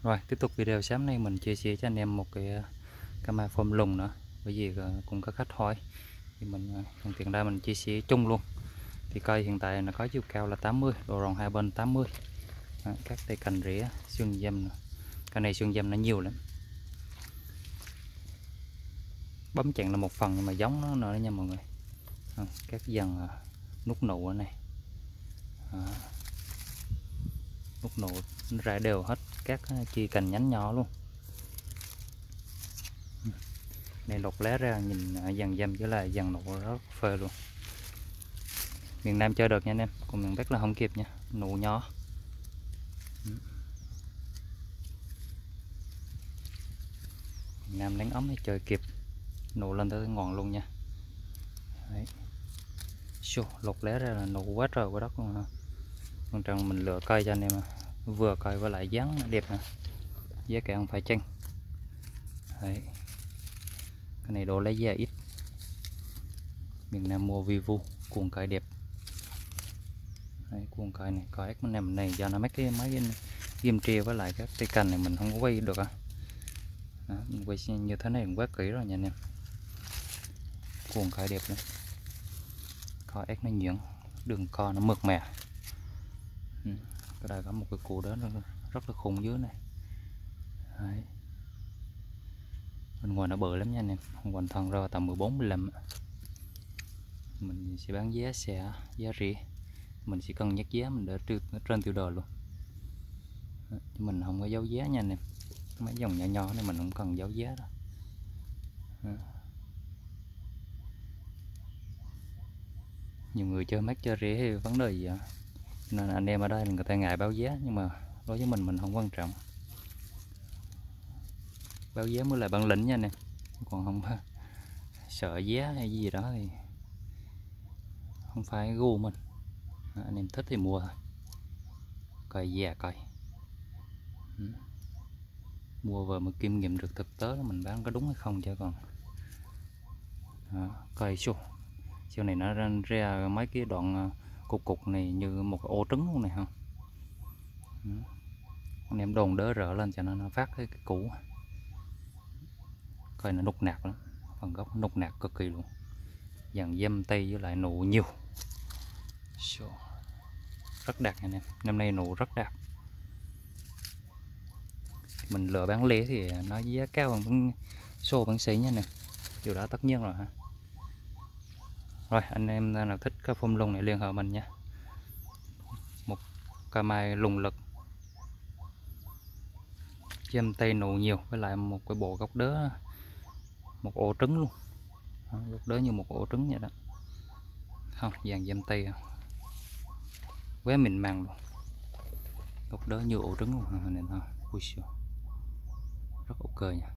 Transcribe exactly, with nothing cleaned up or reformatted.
Rồi tiếp tục video sáng nay mình chia sẻ cho anh em một cái camera phông lùng nữa, bởi vì cũng có khách hỏi thì mình thuận tiện đây mình chia sẻ chung luôn. Thì cây hiện tại nó có chiều cao là tám mươi, độ rộng hai bên tám mươi. Đó, các tay cành rỉa xương dâm, cái này xương dâm nó nhiều lắm. Bấm chặn là một phần nhưng mà giống nó nữa nha mọi người. Đó, các dần nút nụ ở này. Đó. Nút nụ nó rải đều hết các chi cành nhánh nhỏ luôn. Này lột lá ra nhìn dần dâm chứ là dần nụ rất phê luôn. Miền Nam chơi được nha anh em, còn miền Bắc là không kịp nha, nụ nhỏ. Miền Nam nắng ấm thì chơi kịp, nụ lên tới ngọn luôn nha. Đấy. Xô, lột lá ra là nụ quá trời quá đất luôn ha. Quan trọng mình lựa cây cho anh em vừa cây với lại dáng đẹp nè, giá cả không phải chăng. Đấy. Cái này đồ lấy giá ít, miền Nam mua Vivo cuồng cây đẹp. Đấy, cuồng cây này coi ếch nằm này do nó mấy cái máy ghim tre với lại các cây cành này mình không có quay được à. Đó, mình quay như thế này cũng quá kỹ rồi nha anh em. Cuồng cây đẹp nữa, coi ếch nó nhuyễn, đường co nó mượt mà. Ừ. Cái đây có một cái củ đó rất là khủng dưới này. Đấy. Bên ngoài nó bự lắm nha anh em, hoàn thân ra tầm mười bốn mười lăm. Mình sẽ bán giá sẽ giá rẻ, mình sẽ cân nhắc giá mình để trên tiêu đề luôn. Đó, mình không có giấu giá nha anh em, mấy dòng nhỏ nhỏ này mình không cần giấu giá đâu. Đó. Nhiều người chơi mát chơi rẻ thì vấn đề gì vậy? Nên anh em ở đây người ta ngại báo giá, nhưng mà đối với mình mình không quan trọng. Báo giá mới là bản lĩnh nha anh em, còn không sợ giá hay gì đó thì không phải gu mình. Đó, anh em thích thì mua thôi, coi già coi. Ừ. Mua về mà kiểm nghiệm được thực tế mình bán có đúng hay không chứ còn. Đó, coi xô chiều này nó ra mấy cái đoạn cục cục này như một ô trứng luôn này không. Ừ. Anh em đồn đỡ rỡ lên cho nó, nó phát cái, cái củ coi nó nục nạc lắm, phần gốc nục nạc cực kỳ luôn, dàn dâm tây với lại nụ nhiều. So, rất đạt anh em, năm nay nụ rất đạt. Mình lựa bán lẻ thì nó giá cao hơn xô bán sỉ nha nè, điều đó tất nhiên rồi ha. Rồi anh em nào thích cái phông lùng này liên hệ mình nha, một ca mai lùng lực dâm tây nụ nhiều với lại một cái bộ gốc đớ, một ổ trứng luôn. Đó, gốc đớ như một ổ trứng vậy đó, không dàn dâm tây quá mịn màng luôn, gốc đớ như ổ trứng luôn nên thôi. Ui, rất ok nha.